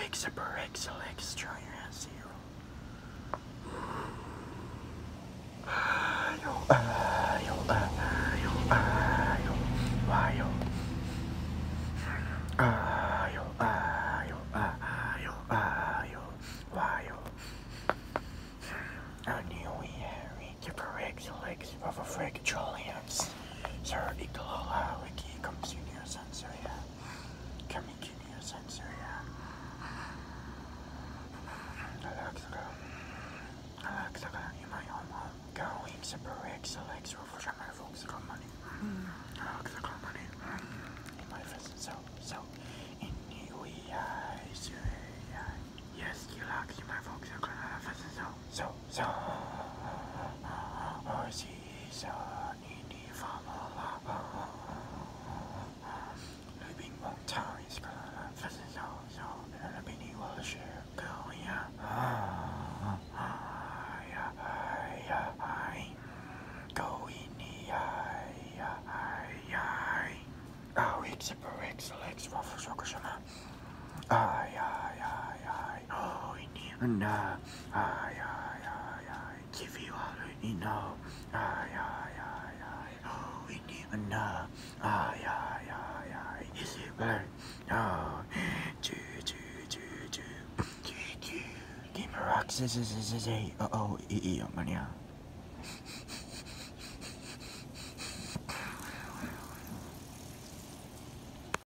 Super X, try your hands here. Super X of a freak Trollians. Sir Iglala, Wiki comes in your sensoria. Coming in your sensoria. Alexa, you my home. Going Super X, for my folks, come money. Alexa, come money. In my face, so. In the way, yes, you like my folks, so. Oh, see, so. Need follow. Living long time is gonna visit so. And a penny will share. Go, yeah. Go in the oh, it's a Rex, Lex, Waffle, Shokushima. Oh, in the give you all in the oh, in the is it blurred? Oh, Game rocks, oh, mania.